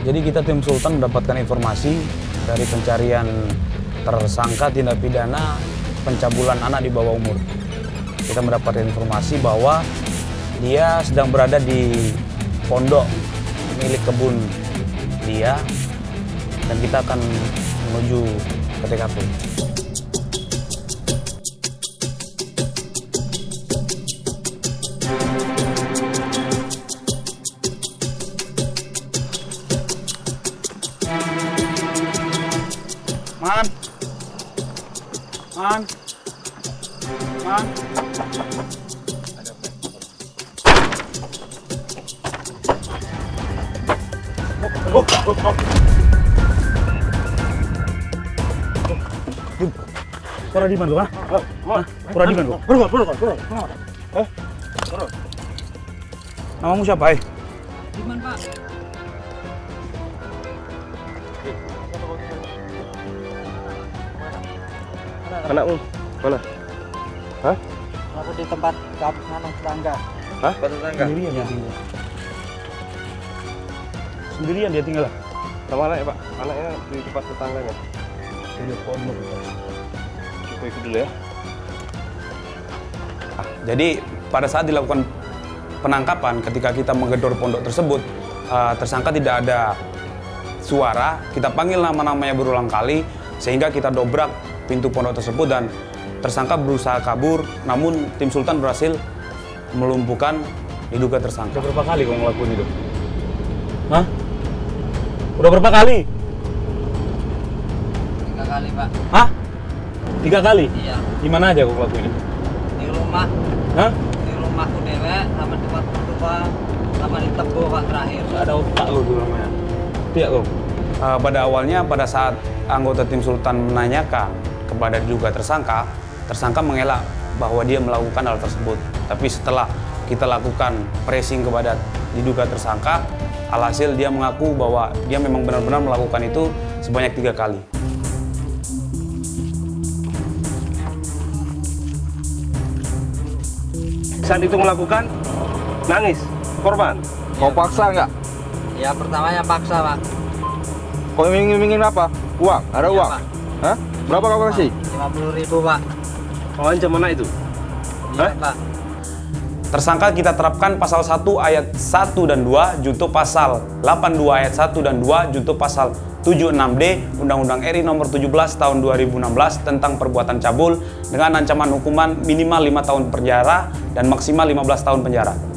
Jadi kita tim Sultan mendapatkan informasi dari pencarian tersangka tindak pidana pencabulan anak di bawah umur. Kita mendapatkan informasi bahwa dia sedang berada di pondok milik kebun dia, dan kita akan menuju ke TKP. Man. Pura di mana, Pura di mana? Namamu siapa, Diman, Pak. Anakmu mana? Hah? Aku di tempat kampung tetangga. Hah? Tetangga? Sendirian dia tinggal. Sendirian dia tinggal. Sama anaknya, Pak. Anaknya di tempat tetangganya. Di pondok. Coba ikut dulu ya. Jadi pada saat dilakukan penangkapan, ketika kita menggedor pondok tersebut, tersangka tidak ada suara. Kita panggil nama-namanya berulang kali, sehingga kita dobrak pintu pondok tersebut dan tersangka berusaha kabur, namun tim Sultan berhasil melumpuhkan diduga tersangka. Udah berapa kali kau ngelakuin itu? Hah? Udah berapa kali? 3 kali, Pak. Hah? 3 kali? Iya. Di mana aja kau ngelakuin itu? Di rumah. Hah? Di rumahku dewe, sama tempat tua, sama di Tebo, Pak, terakhir. Ada otak lu dulu namanya. Iya kau. Pada awalnya, pada saat anggota tim Sultan menanyakan kepada diduga tersangka, tersangka mengelak bahwa dia melakukan hal tersebut. Tapi setelah kita lakukan pressing kepada diduga tersangka, alhasil dia mengaku bahwa dia memang benar-benar melakukan itu sebanyak 3 kali. Saat itu melakukan nangis korban. Kau paksa nggak? Ya, pertamanya paksa, Pak. Kau ingin apa? Uang? Ada Iya, uang? Pak. Hah? Berapa kau kasih? 50.000, Pak. Kau ancam mana itu? Iya, Hah? Pak. Tersangka kita terapkan pasal 1 ayat 1 dan 2 junto pasal 82 ayat 1 dan 2 junto pasal 76D Undang-Undang RI nomor 17 tahun 2016 tentang perbuatan cabul dengan ancaman hukuman minimal 5 tahun penjara dan maksimal 15 tahun penjara.